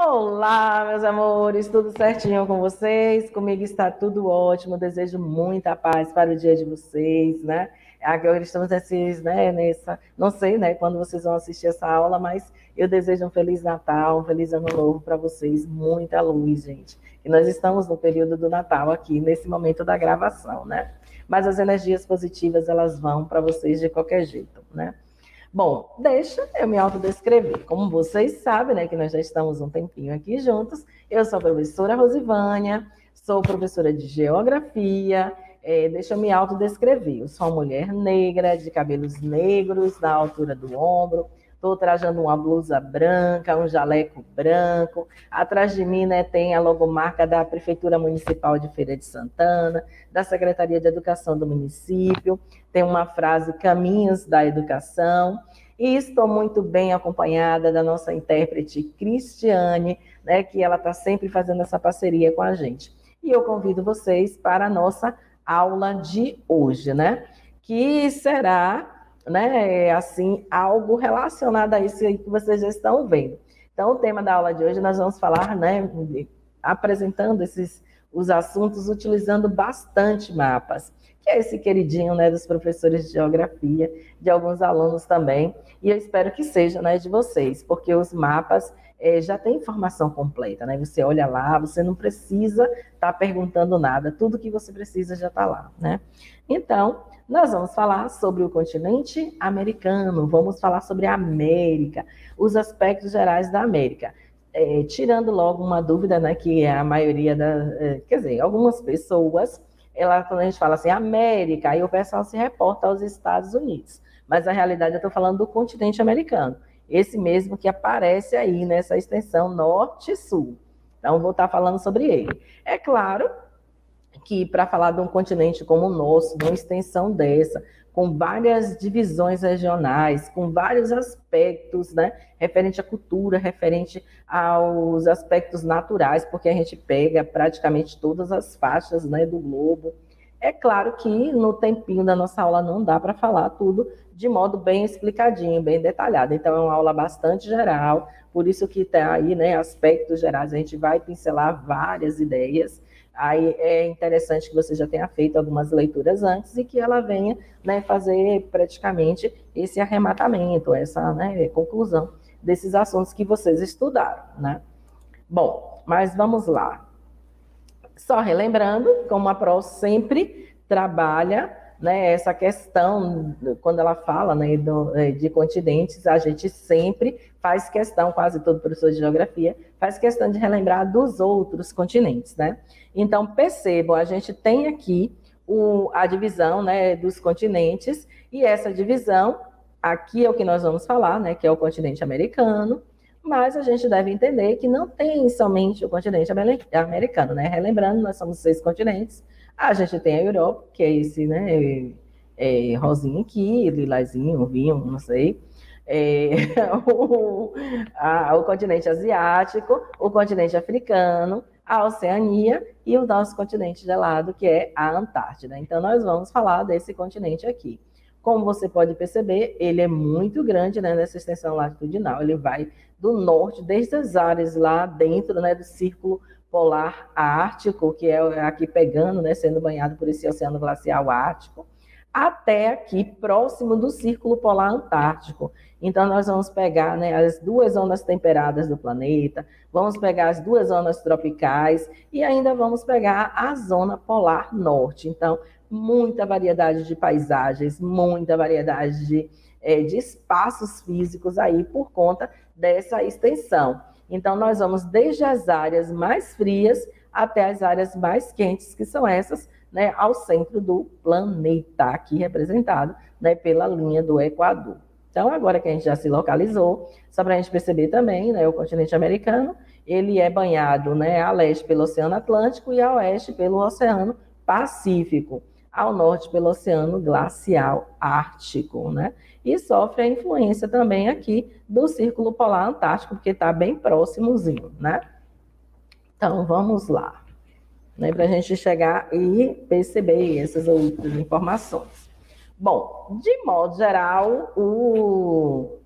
Olá, meus amores, tudo certinho com vocês? Comigo está tudo ótimo. Desejo muita paz para o dia de vocês, né? Agora estamos não sei, né, quando vocês vão assistir essa aula, mas eu desejo um feliz Natal, um feliz Ano Novo para vocês, muita luz, gente. E nós estamos no período do Natal aqui, nesse momento da gravação, né? Mas as energias positivas, elas vão para vocês de qualquer jeito, né? Bom, deixa eu me autodescrever. Como vocês sabem, né, que nós já estamos um tempinho aqui juntos, eu sou a professora Rosivânia, sou professora de Geografia, deixa eu me autodescrever. Eu sou uma mulher negra, de cabelos negros, na altura do ombro, estou trajando uma blusa branca, um jaleco branco, atrás de mim, né, tem a logomarca da Prefeitura Municipal de Feira de Santana, da Secretaria de Educação do município, tem uma frase Caminhos da Educação, e estou muito bem acompanhada da nossa intérprete Cristiane, né, que ela está sempre fazendo essa parceria com a gente. E eu convido vocês para a nossa aula de hoje, né, que será, né, assim, algo relacionado a isso aí que vocês já estão vendo. Então, o tema da aula de hoje nós vamos falar, né, apresentando os assuntos utilizando bastante mapas, que é esse queridinho, né, dos professores de geografia, de alguns alunos também, e eu espero que seja, né, de vocês, porque os mapas já têm informação completa, né, você olha lá, você não precisa estar perguntando nada, tudo que você precisa já está lá, né. Então, nós vamos falar sobre o continente americano, vamos falar sobre a América, os aspectos gerais da América. Tirando logo uma dúvida, né, que a maioria quer dizer, algumas pessoas, quando a gente fala assim, América, aí o pessoal se reporta aos Estados Unidos. Mas na realidade eu estou falando do continente americano. Esse mesmo que aparece aí nessa extensão norte-sul. Então, vou estar falando sobre ele. É claro que para falar de um continente como o nosso, de uma extensão dessa, com várias divisões regionais, com vários aspectos, né, referente à cultura, referente aos aspectos naturais, porque a gente pega praticamente todas as faixas, né, do globo. É claro que no tempinho da nossa aula não dá para falar tudo de modo bem explicadinho, bem detalhado. Então, é uma aula bastante geral, por isso que tem aí, né, aspectos gerais, a gente vai pincelar várias ideias. Aí é interessante que você já tenha feito algumas leituras antes e que ela venha, né, fazer praticamente esse arrematamento, essa, né, conclusão desses assuntos que vocês estudaram, né? Bom, mas vamos lá. Só relembrando, como a PRO sempre trabalha, né, essa questão, quando ela fala, né, de continentes, a gente sempre faz questão, quase todo professor de geografia, faz questão de relembrar dos outros continentes, né? Então, percebam, a gente tem aqui a divisão, né, dos continentes, e essa divisão, aqui é o que nós vamos falar, né, que é o continente americano, mas a gente deve entender que não tem somente o continente americano, né? Relembrando, nós somos 6 continentes, a gente tem a Europa, que é esse, né, rosinho aqui, lilazinho, vinho, não sei, o continente asiático, o continente africano, a Oceania e o nosso continente gelado, que é a Antártida. Então, nós vamos falar desse continente aqui. Como você pode perceber, ele é muito grande, né, nessa extensão latitudinal. Ele vai do norte, desde as áreas lá dentro, né, do Círculo Polar Ártico, que é aqui pegando, né, sendo banhado por esse oceano glacial ártico, até aqui próximo do Círculo Polar Antártico. Então, nós vamos pegar, né, as 2 zonas temperadas do planeta, vamos pegar as 2 zonas tropicais e ainda vamos pegar a zona polar norte. Então, muita variedade de paisagens, muita variedade de espaços físicos aí por conta dessa extensão. Então, nós vamos desde as áreas mais frias até as áreas mais quentes, que são essas, né, ao centro do planeta, aqui representado, né, pela linha do Equador. Então, agora que a gente já se localizou, só para a gente perceber também, né, o continente americano, ele é banhado, né, a leste pelo Oceano Atlântico e a oeste pelo Oceano Pacífico, ao norte pelo Oceano Glacial Ártico, né? E sofre a influência também aqui do Círculo Polar Antártico, porque está bem próximozinho, né? Então, vamos lá, né, para a gente chegar e perceber essas outras informações. Bom, de modo geral,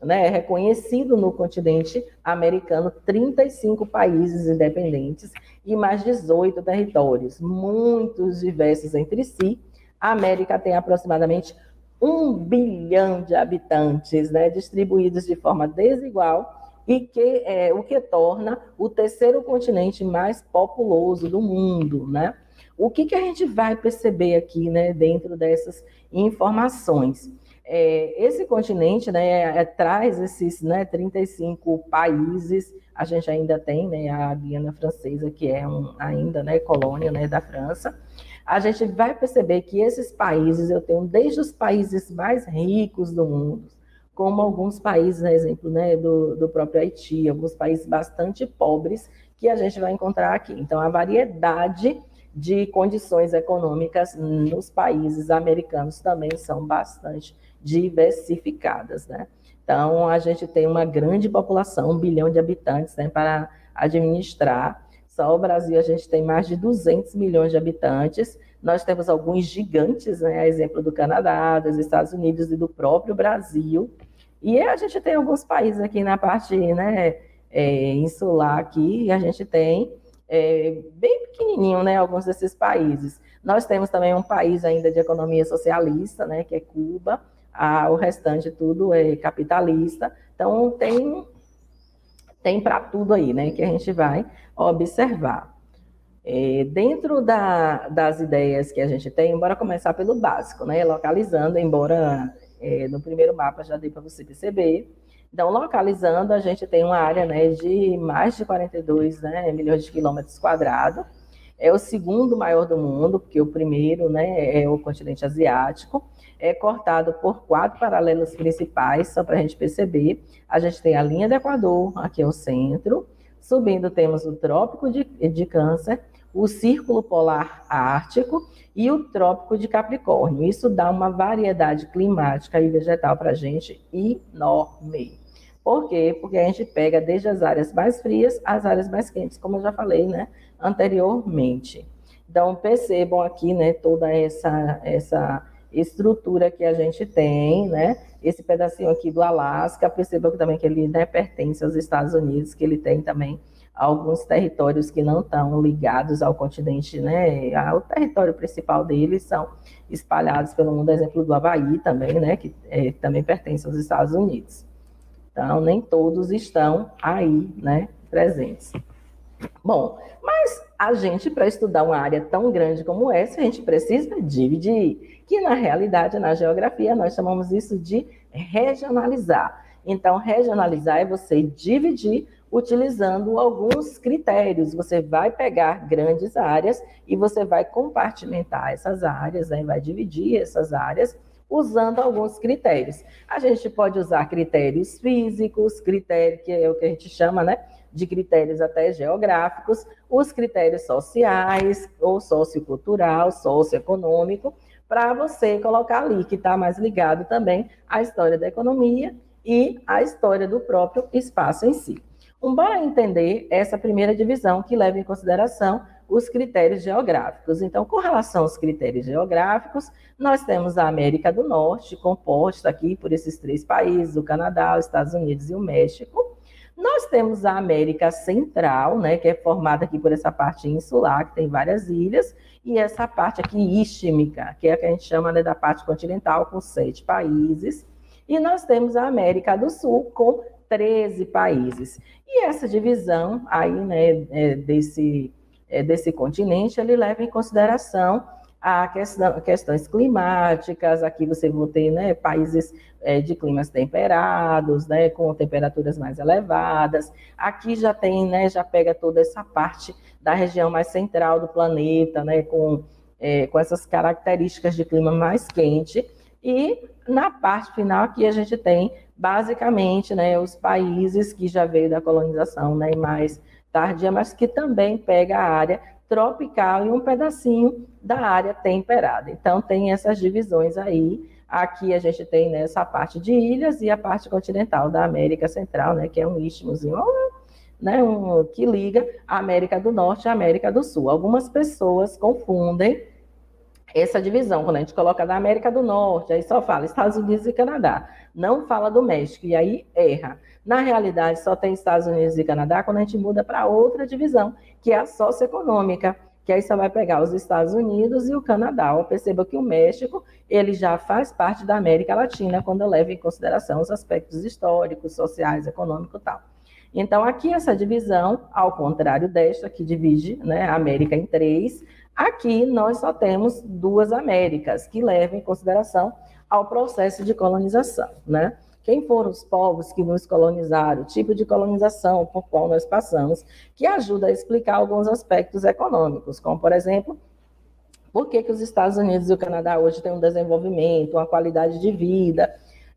né, reconhecido no continente americano 35 países independentes e mais 18 territórios, muitos diversos entre si. A América tem aproximadamente 1 bilhão de habitantes, né, distribuídos de forma desigual, e o que torna o terceiro continente mais populoso do mundo, né? O que a gente vai perceber aqui, né, dentro dessas informações? Esse continente, né, traz esses, né, 35 países. A gente ainda tem, né, a Guiana Francesa, que é ainda, né, colônia, né, da França. A gente vai perceber que esses países, eu tenho desde os países mais ricos do mundo, como alguns países, né, exemplo, né, do próprio Haiti, alguns países bastante pobres que a gente vai encontrar aqui. Então, a variedade de condições econômicas nos países americanos também são bastante diversificadas, né? Então, a gente tem uma grande população, 1 bilhão de habitantes, né, para administrar. Só o Brasil a gente tem mais de 200 milhões de habitantes. Nós temos alguns gigantes, né, a exemplo do Canadá, dos Estados Unidos e do próprio Brasil. E a gente tem alguns países aqui na parte, né, insular aqui, e a gente tem bem pequenininho, né, alguns desses países. Nós temos também um país ainda de economia socialista, né, que é Cuba. O restante tudo é capitalista. Então, tem para tudo aí, né, que a gente vai observar. Dentro das ideias que a gente tem, bora começar pelo básico, né, localizando, embora no primeiro mapa já dei para você perceber. Então, localizando, a gente tem uma área, né, de mais de 42, né, milhões de quilômetros quadrados. É o segundo maior do mundo, porque o primeiro, né, é o continente asiático. É cortado por 4 paralelos principais, só para a gente perceber. A gente tem a linha do Equador, aqui é o centro. Subindo, temos o Trópico de Câncer, o Círculo Polar Ártico e o Trópico de Capricórnio. Isso dá uma variedade climática e vegetal para a gente enorme. Por quê? Porque a gente pega desde as áreas mais frias às áreas mais quentes, como eu já falei, né, anteriormente. Então, percebam aqui, né, toda essa estrutura que a gente tem, né? Esse pedacinho aqui do Alasca, percebam que também que ele, né, pertence aos Estados Unidos, que ele tem também alguns territórios que não estão ligados ao continente, né? O território principal deles são espalhados pelo mundo, exemplo do Havaí também, né? Que também pertence aos Estados Unidos. Então, nem todos estão aí, né, presentes. Bom, mas a gente, para estudar uma área tão grande como essa, a gente precisa dividir, que na realidade, na geografia, nós chamamos isso de regionalizar. Então, regionalizar é você dividir utilizando alguns critérios. Você vai pegar grandes áreas e você vai compartimentar essas áreas, né? Vai dividir essas áreas usando alguns critérios. A gente pode usar critérios físicos, critério que é o que a gente chama, né, de critérios até geográficos, os critérios sociais, ou sociocultural, socioeconômico, para você colocar ali, que está mais ligado também à história da economia e à história do próprio espaço em si. Bora entender essa primeira divisão, que leva em consideração os critérios geográficos. Então, com relação aos critérios geográficos, nós temos a América do Norte, composta aqui por esses 3 países, o Canadá, os Estados Unidos e o México. Nós temos a América Central, né, que é formada aqui por essa parte insular, que tem várias ilhas, e essa parte aqui istmica, que é a que a gente chama, né, da parte continental, com 7 países. E nós temos a América do Sul, com 13 países. E essa divisão aí, né, desse continente, ele leva em consideração questões climáticas. Aqui você vai ter, né, países de climas temperados, né, com temperaturas mais elevadas. Aqui já tem, né, já pega toda essa parte da região mais central do planeta, né, com essas características de clima mais quente. E na parte final aqui a gente tem basicamente, né, os países que já veio da colonização, né, mais tardia, mas que também pega a área tropical e um pedacinho da área temperada. Então, tem essas divisões aí. Aqui a gente tem, né, essa parte de ilhas e a parte continental da América Central, né, que é um istmozinho, né, que liga a América do Norte à América do Sul. Algumas pessoas confundem essa divisão, quando a gente coloca da América do Norte, aí só fala Estados Unidos e Canadá, não fala do México, e aí erra. Na realidade, só tem Estados Unidos e Canadá quando a gente muda para outra divisão, que é a socioeconômica, que aí só vai pegar os Estados Unidos e o Canadá. Perceba que o México, ele já faz parte da América Latina, quando eu levo em consideração os aspectos históricos, sociais, econômicos e tal. Então, aqui essa divisão, ao contrário desta, que divide, né, a América em três, aqui nós só temos duas Américas, que levam em consideração ao processo de colonização, né? Quem foram os povos que nos colonizaram, o tipo de colonização por qual nós passamos, que ajuda a explicar alguns aspectos econômicos, como, por exemplo, por que os Estados Unidos e o Canadá hoje têm um desenvolvimento, uma qualidade de vida,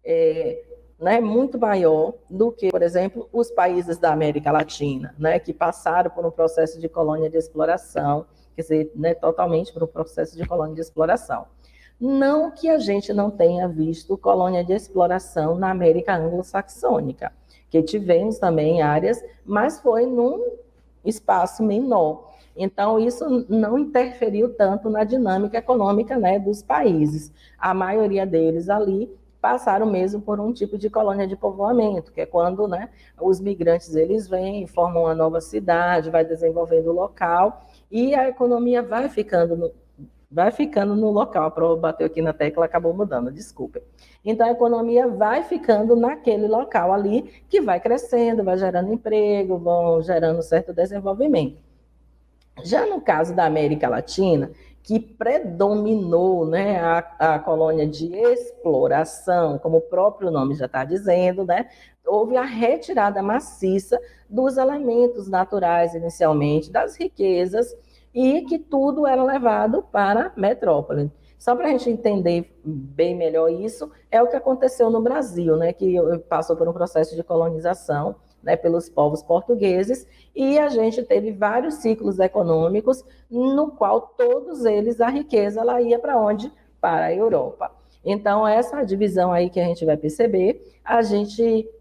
né, muito maior do que, por exemplo, os países da América Latina, né, que passaram por um processo de colônia de exploração, quer dizer, né, totalmente por um processo de colônia de exploração. Não que a gente não tenha visto colônia de exploração na América anglo-saxônica, que tivemos também áreas, mas foi num espaço menor. Então, isso não interferiu tanto na dinâmica econômica, né, dos países. A maioria deles ali passaram mesmo por um tipo de colônia de povoamento, que é quando, né, os migrantes eles vêm, formam uma nova cidade, vai desenvolvendo o local, e a economia vai ficando no local. A prova bateu aqui na tecla, acabou mudando, desculpa. Então, a economia vai ficando naquele local ali, que vai crescendo, vai gerando emprego, vão gerando certo desenvolvimento. Já no caso da América Latina, que predominou, né, a colônia de exploração, como o próprio nome já está dizendo, né, houve a retirada maciça dos elementos naturais inicialmente, das riquezas, e que tudo era levado para a metrópole. Só para a gente entender bem melhor isso, é o que aconteceu no Brasil, né, que passou por um processo de colonização, né, pelos povos portugueses, e a gente teve vários ciclos econômicos, no qual todos eles, a riqueza, ela ia para onde? Para a Europa. Então, essa divisão aí que a gente vai perceber, a gente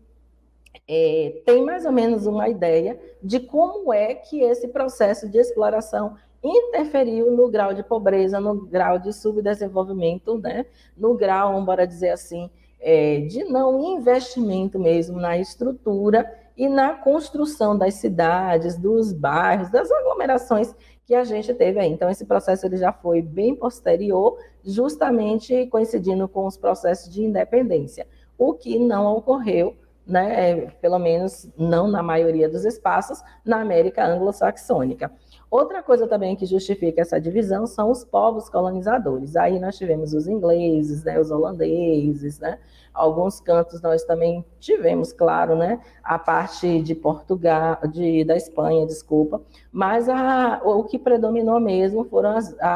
tem mais ou menos uma ideia de como é que esse processo de exploração interferiu no grau de pobreza, no grau de subdesenvolvimento, né? No grau, bora dizer assim, de não investimento mesmo na estrutura e na construção das cidades, dos bairros, das aglomerações que a gente teve aí. Então, esse processo ele já foi bem posterior, justamente coincidindo com os processos de independência, o que não ocorreu, né, pelo menos não na maioria dos espaços, na América anglo-saxônica. Outra coisa também que justifica essa divisão são os povos colonizadores. Aí nós tivemos os ingleses, né, os holandeses, né, alguns cantos nós também tivemos, claro, né, a parte de Portugal, da Espanha, desculpa, mas o que predominou mesmo foram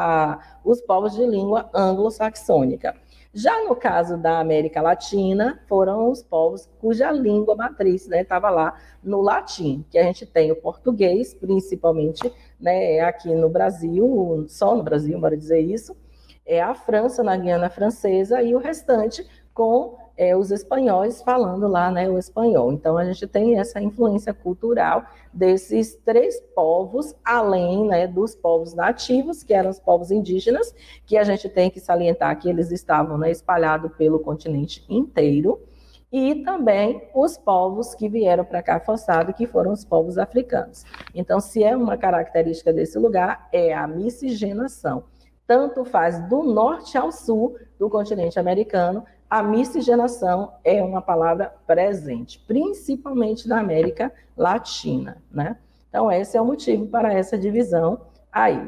os povos de língua anglo-saxônica. Já no caso da América Latina, foram os povos cuja língua matriz estava lá no latim, que a gente tem o português, principalmente, né, aqui no Brasil, só no Brasil, bora dizer isso, a França, na Guiana Francesa, e o restante com os espanhóis falando lá, né, o espanhol. Então, a gente tem essa influência cultural desses três povos, além, né, dos povos nativos, que eram os povos indígenas, que a gente tem que salientar que eles estavam, né, espalhados pelo continente inteiro, e também os povos que vieram para cá forçado, que foram os povos africanos. Então, se é uma característica desse lugar, é a miscigenação. Tanto faz do norte ao sul do continente americano, a miscigenação é uma palavra presente, principalmente na América Latina, né? Então, esse é o motivo para essa divisão aí.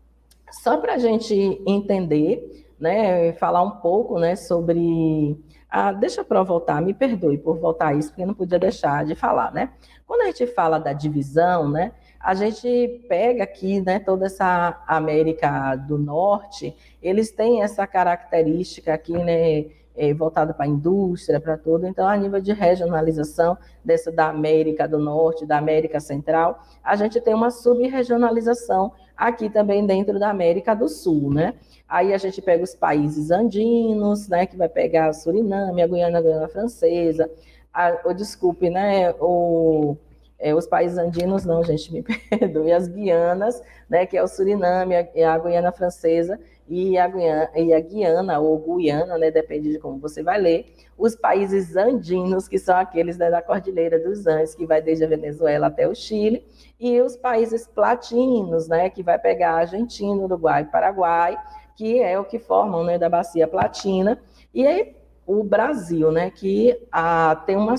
Só para a gente entender, né, falar um pouco, né, sobre... deixa eu voltar, me perdoe por voltar a isso, porque eu não podia deixar de falar, né? Quando a gente fala da divisão, né, a gente pega aqui, né, toda essa América do Norte, eles têm essa característica aqui, né, voltado para a indústria, para tudo. Então, a nível de regionalização dessa da América do Norte, da América Central, a gente tem uma sub-regionalização aqui também dentro da América do Sul, né? Aí a gente pega os países andinos, né, que vai pegar a Suriname, a Guiana Francesa, desculpe, né, Os países andinos, não, gente, me perdoe, as Guianas, né, que é o Suriname, a Guiana Francesa e a Guiana, ou Guiana, né, depende de como você vai ler, os países andinos, que são aqueles, né, da Cordilheira dos Andes, que vai desde a Venezuela até o Chile, e os países platinos, né, que vai pegar a Argentina, Uruguai e Paraguai, que é o que formam, né, da Bacia Platina, e aí o Brasil, né, que tem uma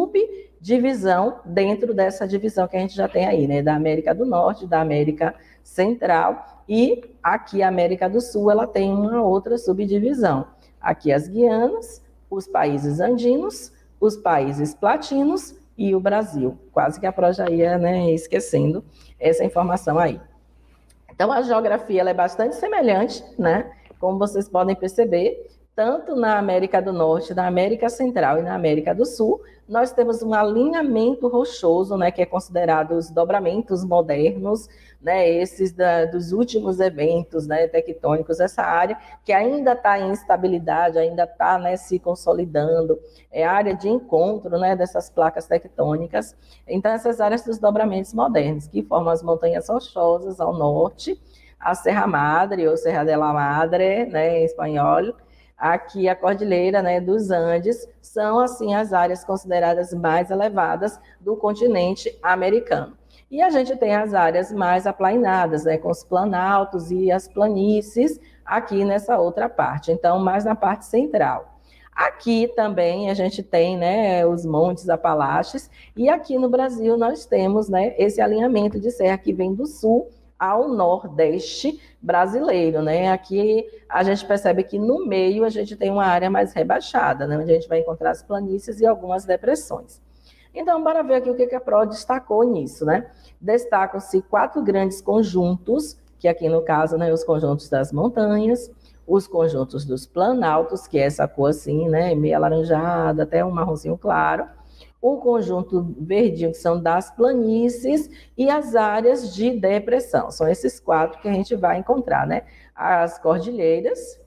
subdivisão dentro dessa divisão que a gente já tem aí, né, da América do Norte, da América Central, e aqui a América do Sul, ela tem uma outra subdivisão. Aqui as Guianas, os países andinos, os países platinos e o Brasil. Quase que a Pro já ia, né, esquecendo essa informação aí. Então, a geografia ela é bastante semelhante, né, como vocês podem perceber, tanto na América do Norte, na América Central e na América do Sul, nós temos um alinhamento rochoso, né, que é considerado os dobramentos modernos, né, esses dos últimos eventos, né, tectônicos, essa área que ainda está em instabilidade, ainda está, né, se consolidando, é a área de encontro, né, dessas placas tectônicas. Então, essas áreas dos dobramentos modernos, que formam as montanhas rochosas ao norte, a Serra Madre, ou Serra de la Madre, né, em espanhol, aqui a Cordilheira, né, dos Andes, são assim as áreas consideradas mais elevadas do continente americano. E a gente tem as áreas mais aplainadas, né, com os planaltos e as planícies aqui nessa outra parte, então mais na parte central. Aqui também a gente tem, né, os montes Apalaches, e aqui no Brasil nós temos, né, esse alinhamento de serra que vem do sul ao nordeste brasileiro, né? Aqui a gente percebe que no meio a gente tem uma área mais rebaixada, né? Onde a gente vai encontrar as planícies e algumas depressões. Então, bora ver aqui o que a Pro destacou nisso, né? Destacam-se 4 grandes conjuntos, que aqui no caso, né, os conjuntos das montanhas, os conjuntos dos planaltos, que é essa cor assim, né, meio alaranjada, até um marronzinho claro, o conjunto verdinho, que são das planícies, e as áreas de depressão. São esses 4 que a gente vai encontrar, né? As cordilheiras,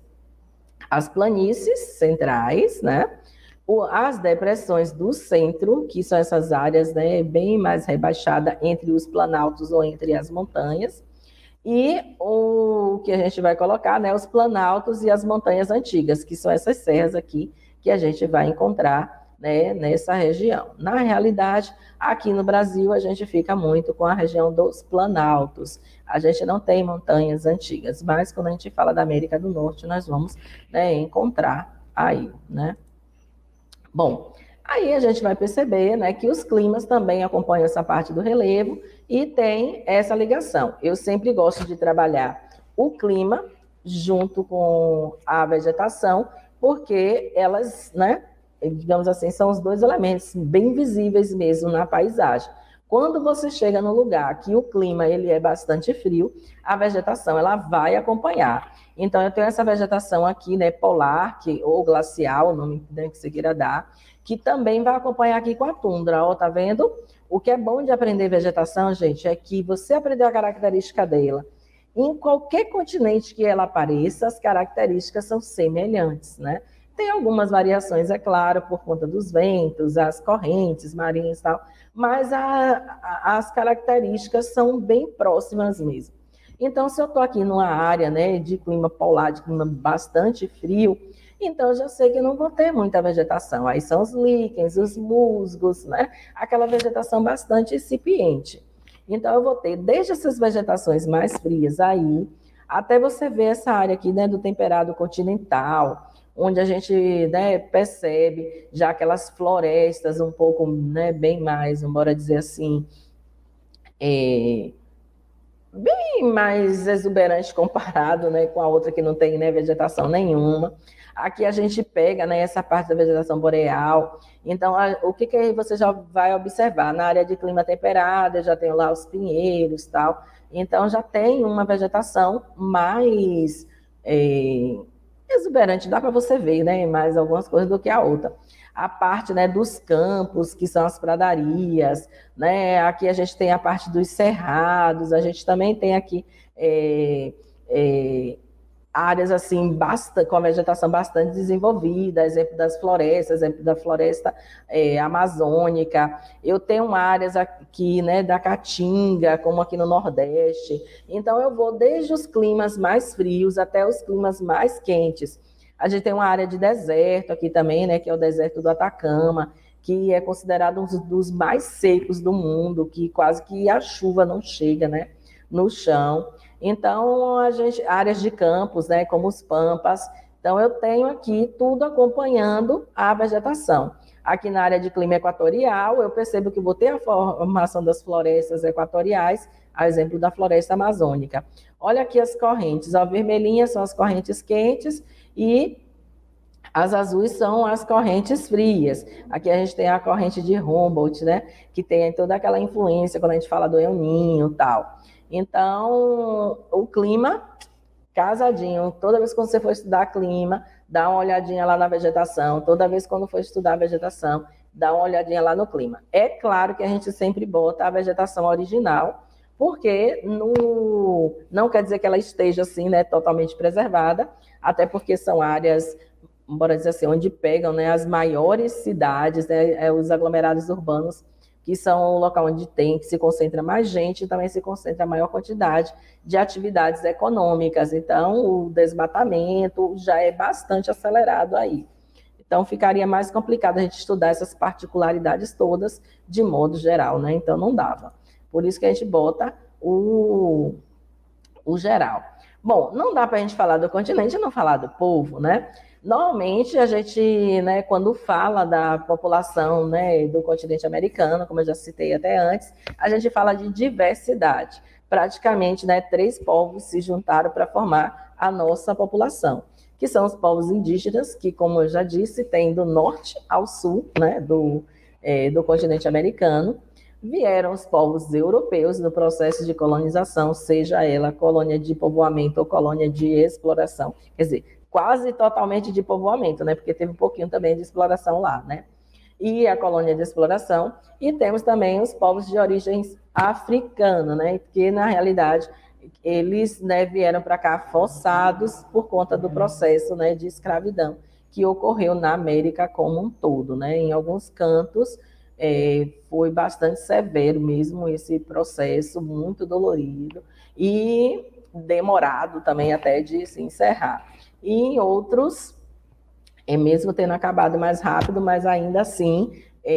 as planícies centrais, né? As depressões do centro, que são essas áreas, né, bem mais rebaixadas entre os planaltos ou entre as montanhas, e o que a gente vai colocar, né, os planaltos e as montanhas antigas, que são essas serras aqui que a gente vai encontrar, né, nessa região. Na realidade, aqui no Brasil, a gente fica muito com a região dos planaltos. A gente não tem montanhas antigas, mas quando a gente fala da América do Norte, nós vamos, né, encontrar aí, né? Bom, aí a gente vai perceber, né, que os climas também acompanham essa parte do relevo e tem essa ligação. Eu sempre gosto de trabalhar o clima junto com a vegetação, porque elas, né, digamos assim, são os 2 elementos bem visíveis mesmo na paisagem. Quando você chega no lugar que o clima ele é bastante frio, a vegetação ela vai acompanhar. Então, eu tenho essa vegetação aqui, né, polar, ou glacial, o nome que você queira dar, que também vai acompanhar aqui com a tundra, ó, tá vendo? O que é bom de aprender vegetação, gente, é que você aprendeu a característica dela. Em qualquer continente que ela apareça, as características são semelhantes, né? Tem algumas variações, é claro, por conta dos ventos, as correntes marinhas e tal, mas as características são bem próximas mesmo. Então, se eu estou aqui numa área, né, de clima polar, de clima bastante frio, então eu já sei que não vou ter muita vegetação. Aí são os líquens, os musgos, né? Aquela vegetação bastante incipiente. Então, eu vou ter desde essas vegetações mais frias aí, até você ver essa área aqui, né, do temperado continental, onde a gente, né, percebe já aquelas florestas um pouco, né, bem mais, bora dizer assim, bem mais exuberante comparado, né, com a outra que não tem, né, vegetação nenhuma. Aqui a gente pega, né, essa parte da vegetação boreal. Então, o que você já vai observar? Na área de clima temperado, eu já tenho lá os pinheiros e tal. Então, já tem uma vegetação mais exuberante, dá para você ver, né, mais algumas coisas do que a outra. A parte, né, dos campos, que são as pradarias, né, aqui a gente tem a parte dos cerrados, a gente também tem aqui áreas assim com a vegetação bastante desenvolvida, exemplo das florestas, exemplo da floresta amazônica. Eu tenho áreas aqui, né, da Caatinga, como aqui no Nordeste. Então eu vou desde os climas mais frios até os climas mais quentes. A gente tem uma área de deserto aqui também, né, que é o deserto do Atacama, que é considerado um dos mais secos do mundo, que quase que a chuva não chega, né, no chão. Então, áreas de campos, né, como os pampas. Então, eu tenho aqui tudo acompanhando a vegetação. Aqui na área de clima equatorial, eu percebo que vou ter a formação das florestas equatoriais, a exemplo da floresta amazônica. Olha aqui as correntes, a vermelhinha são as correntes quentes e as azuis são as correntes frias. Aqui a gente tem a corrente de Humboldt, né, que tem toda aquela influência quando a gente fala do El Niño e tal. Então, o clima, casadinho. Toda vez que você for estudar clima, dá uma olhadinha lá na vegetação. Toda vez que for estudar vegetação, dá uma olhadinha lá no clima. É claro que a gente sempre bota a vegetação original, porque não quer dizer que ela esteja assim, né, totalmente preservada, até porque são áreas, bora dizer assim, onde pegam, né, as maiores cidades, né, os aglomerados urbanos, que são o local onde que se concentra mais gente e também se concentra a maior quantidade de atividades econômicas. Então, o desmatamento já é bastante acelerado aí. Então, ficaria mais complicado a gente estudar essas particularidades todas de modo geral, né? Então, não dava. Por isso que a gente bota o geral. Bom, não dá para a gente falar do continente e não falar do povo, né? Normalmente, a gente, né, quando fala da população, né, do continente americano, como eu já citei até antes, a gente fala de diversidade. Praticamente, né, 3 povos se juntaram para formar a nossa população, que são os povos indígenas, que, como eu já disse, tem do norte ao sul, né, do continente americano. Vieram os povos europeus no processo de colonização, seja ela colônia de povoamento ou colônia de exploração. Quer dizer, quase totalmente de povoamento, né? Porque teve um pouquinho também de exploração lá, né? E a colônia de exploração. E temos também os povos de origens africana, né? Que, na realidade, eles, né, vieram para cá forçados por conta do processo, né, de escravidão que ocorreu na América como um todo, né? Em alguns cantos, foi bastante severo mesmo esse processo, muito dolorido e demorado também até de se encerrar. E em outros, mesmo tendo acabado mais rápido, mas ainda assim,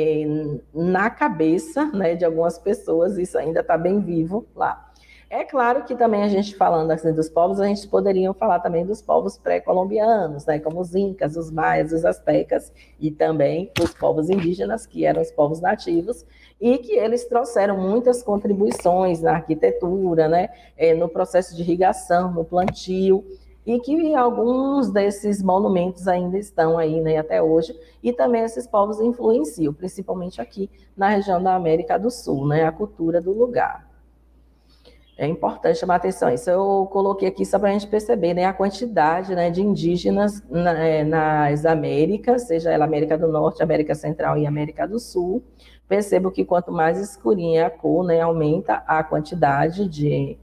na cabeça, né, de algumas pessoas, isso ainda está bem vivo lá. É claro que também a gente falando assim dos povos, a gente poderia falar também dos povos pré-colombianos, né, como os incas, os maias, os astecas, e também os povos indígenas, que eram os povos nativos, e que eles trouxeram muitas contribuições na arquitetura, né, no processo de irrigação, no plantio, e que alguns desses monumentos ainda estão aí, né, até hoje, e também esses povos influenciam, principalmente aqui na região da América do Sul, né, a cultura do lugar. É importante chamar atenção. Isso eu coloquei aqui só para a gente perceber, né, a quantidade, né, de indígenas nas Américas, seja ela América do Norte, América Central e América do Sul. Percebo que quanto mais escurinha a cor, né, aumenta a quantidade de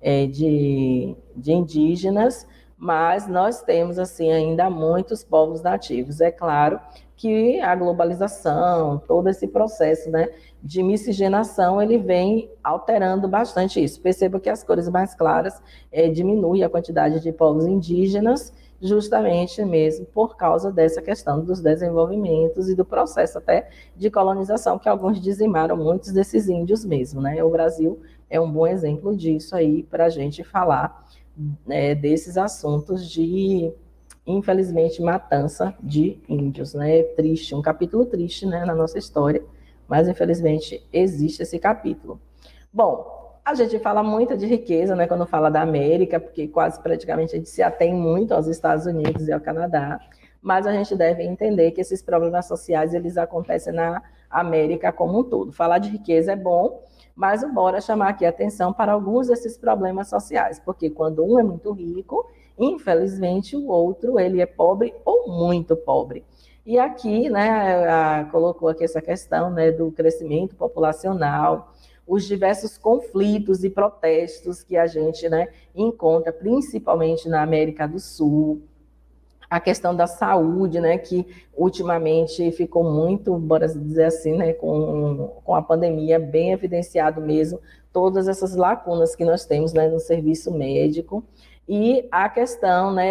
indígenas, mas nós temos assim ainda muitos povos nativos. É claro que a globalização, todo esse processo, né, de miscigenação, ele vem alterando bastante isso. Perceba que as cores mais claras diminuem a quantidade de povos indígenas, justamente mesmo por causa dessa questão dos desenvolvimentos e do processo até de colonização, que alguns dizimaram muitos desses índios mesmo, né? O Brasil é um bom exemplo disso aí para a gente falar, né, desses assuntos de, infelizmente, matança de índios, né? Triste, um capítulo triste, né, na nossa história, mas infelizmente existe esse capítulo. Bom, a gente fala muito de riqueza, né, quando fala da América, porque quase praticamente a gente se atém muito aos Estados Unidos e ao Canadá, mas a gente deve entender que esses problemas sociais, eles acontecem na América como um todo. Falar de riqueza é bom, mas bora chamar aqui a atenção para alguns desses problemas sociais, porque quando um é muito rico, infelizmente o outro, ele é pobre ou muito pobre. E aqui, né, colocou aqui essa questão, né, do crescimento populacional, os diversos conflitos e protestos que a gente, né, encontra, principalmente na América do Sul, a questão da saúde, né, que ultimamente ficou muito, bora dizer assim, né, com a pandemia, bem evidenciado mesmo, todas essas lacunas que nós temos, né, no serviço médico, e a questão, né,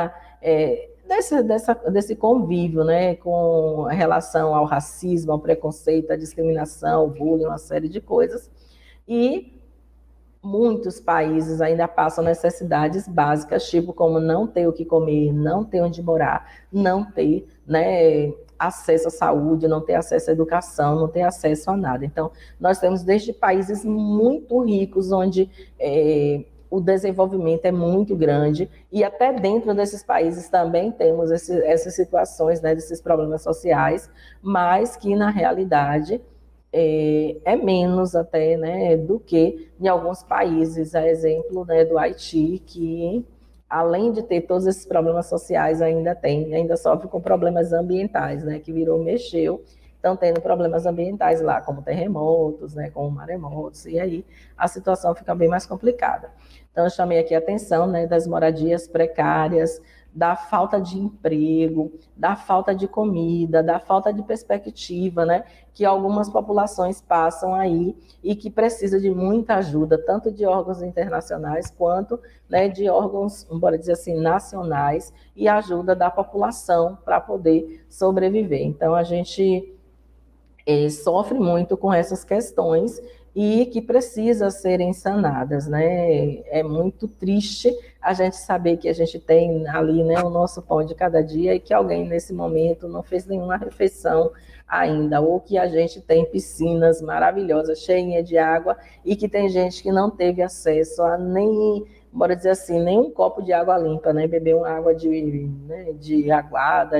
desse convívio, né, com relação ao racismo, ao preconceito, à discriminação, ao bullying, uma série de coisas, e muitos países ainda passam necessidades básicas, tipo como não ter o que comer, não ter onde morar, não ter, né, acesso à saúde, não ter acesso à educação, não ter acesso a nada. Então, nós temos desde países muito ricos, onde o desenvolvimento é muito grande, e até dentro desses países também temos essas situações, né, desses problemas sociais, mas que, na realidade, é menos até, né, do que em alguns países, a exemplo, né, do Haiti, que além de ter todos esses problemas sociais, ainda sofre com problemas ambientais, né, que virou, mexeu, estão tendo problemas ambientais lá, como terremotos, né, como maremotos, e aí a situação fica bem mais complicada. Então, eu chamei aqui a atenção, né, das moradias precárias, da falta de emprego, da falta de comida, da falta de perspectiva, né, que algumas populações passam aí e que precisa de muita ajuda, tanto de órgãos internacionais quanto, né, de órgãos, bora dizer assim, nacionais, e ajuda da população para poder sobreviver. Então, a gente sofre muito com essas questões e que precisa serem sanadas, né? É muito triste a gente saber que a gente tem ali, né, o nosso pão de cada dia e que alguém nesse momento não fez nenhuma refeição ainda, ou que a gente tem piscinas maravilhosas, cheinhas de água, e que tem gente que não teve acesso a nem, bora dizer assim, nem um copo de água limpa, né? Beber uma água de aguada,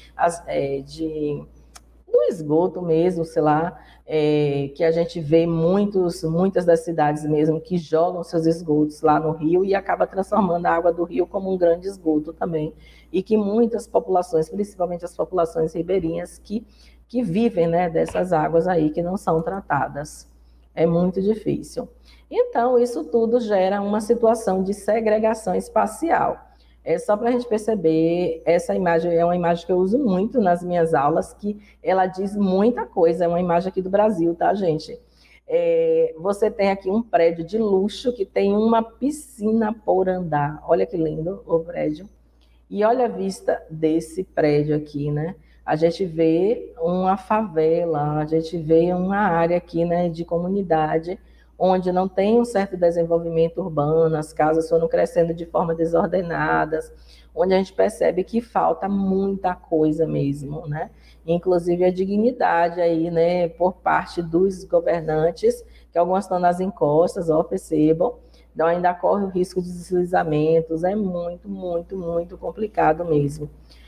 do esgoto mesmo, sei lá, que a gente vê muitas das cidades mesmo que jogam seus esgotos lá no rio e acaba transformando a água do rio como um grande esgoto também, e que muitas populações, principalmente as populações ribeirinhas, que vivem, né, dessas águas aí que não são tratadas. É muito difícil. Então, isso tudo gera uma situação de segregação espacial. É só para a gente perceber, essa imagem é uma imagem que eu uso muito nas minhas aulas, que ela diz muita coisa, é uma imagem aqui do Brasil, tá, gente? Você tem aqui um prédio de luxo que tem uma piscina por andar. Olha que lindo o prédio. E olha a vista desse prédio aqui, né? A gente vê uma favela, a gente vê uma área aqui, né, de comunidade, onde não tem um certo desenvolvimento urbano, as casas foram crescendo de forma desordenadas, onde a gente percebe que falta muita coisa mesmo, né? Inclusive a dignidade aí, né, por parte dos governantes, que algumas estão nas encostas, ó, percebam, então ainda corre o risco de deslizamentos, é muito, muito, muito complicado mesmo.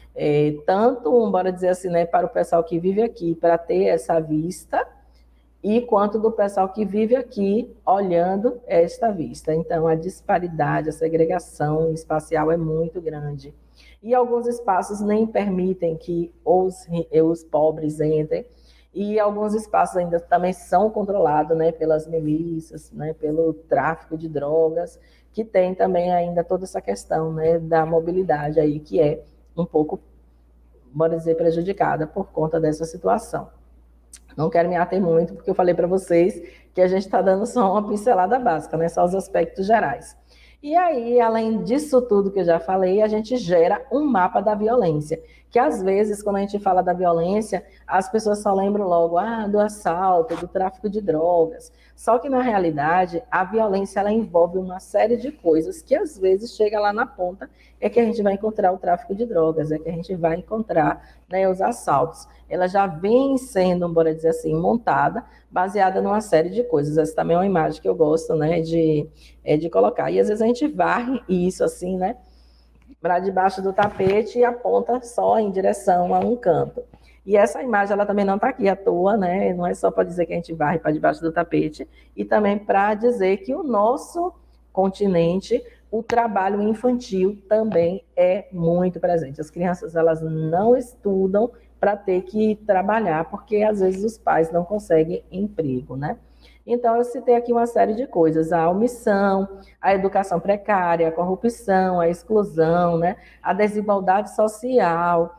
Tanto, bora dizer assim, né, para o pessoal que vive aqui, para ter essa vista, e quanto do pessoal que vive aqui olhando esta vista. Então, a disparidade, a segregação espacial é muito grande. E alguns espaços nem permitem que os pobres entrem, e alguns espaços ainda também são controlados, né, pelas milícias, né, pelo tráfico de drogas, que tem também ainda toda essa questão, né, da mobilidade aí, que é um pouco, bora dizer, prejudicada por conta dessa situação. Não quero me ater muito, porque eu falei para vocês que a gente está dando só uma pincelada básica, né? Só os aspectos gerais. E aí, além disso tudo que eu já falei, a gente gera um mapa da violência, que às vezes, quando a gente fala da violência, as pessoas só lembram logo do assalto, do tráfico de drogas. Só que, na realidade, a violência ela envolve uma série de coisas que, às vezes, chega lá na ponta, é que a gente vai encontrar o tráfico de drogas, é que a gente vai encontrar, né, os assaltos. Ela já vem sendo, bora dizer assim, montada, baseada numa série de coisas. Essa também é uma imagem que eu gosto, né, de colocar. E às vezes a gente varre isso assim, né, para debaixo do tapete e aponta só em direção a um canto. E essa imagem, ela também não está aqui à toa, né, não é só para dizer que a gente varre para debaixo do tapete, e também para dizer que o nosso continente, o trabalho infantil também é muito presente. As crianças, elas não estudam para ter que trabalhar, porque às vezes os pais não conseguem emprego, né? Então, eu citei aqui uma série de coisas: a omissão, a educação precária, a corrupção, a exclusão, né? A desigualdade social,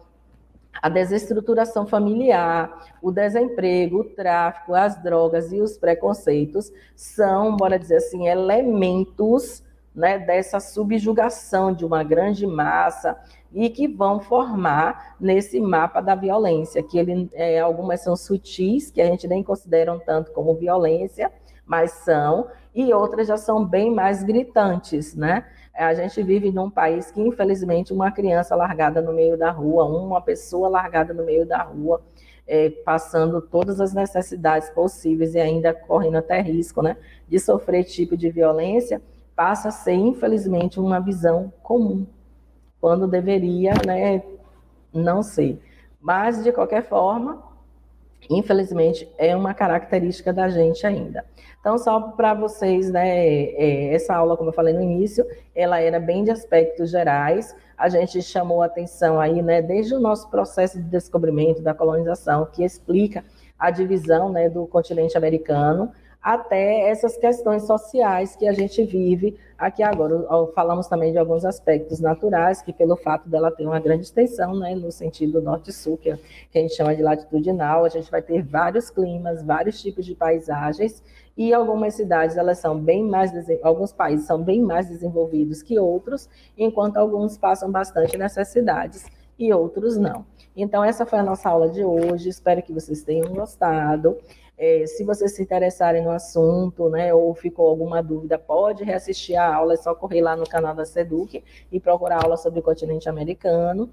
a desestruturação familiar, o desemprego, o tráfico, as drogas e os preconceitos são, bora dizer assim, elementos, né, dessa subjugação de uma grande massa e que vão formar nesse mapa da violência, que algumas são sutis, que a gente nem considera tanto como violência, mas são, e outras já são bem mais gritantes, né? A gente vive num país que, infelizmente, uma criança largada no meio da rua, uma pessoa largada no meio da rua, passando todas as necessidades possíveis e ainda correndo até risco, né, de sofrer tipo de violência, passa a ser, infelizmente, uma visão comum, quando deveria, né, não ser. Mas, de qualquer forma, infelizmente, é uma característica da gente ainda. Então, só para vocês, né, essa aula, como eu falei no início, ela era bem de aspectos gerais. A gente chamou a atenção aí, né, desde o nosso processo de descobrimento da colonização, que explica a divisão, né, do continente americano, até essas questões sociais que a gente vive aqui agora. Falamos também de alguns aspectos naturais, que pelo fato dela ter uma grande extensão, né, no sentido norte-sul, que a gente chama de latitudinal, a gente vai ter vários climas, vários tipos de paisagens, e algumas cidades, elas são bem mais, alguns países são bem mais desenvolvidos que outros, enquanto alguns passam bastante necessidades e outros não. Então, essa foi a nossa aula de hoje, espero que vocês tenham gostado. Se vocês se interessarem no assunto, né, ou ficou alguma dúvida, pode reassistir a aula, é só correr lá no canal da Seduc e procurar aula sobre o continente americano,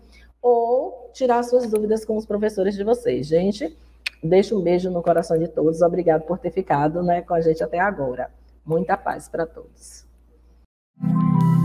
ou tirar suas dúvidas com os professores de vocês. Gente, deixo um beijo no coração de todos, obrigado por ter ficado, né, com a gente até agora. Muita paz para todos.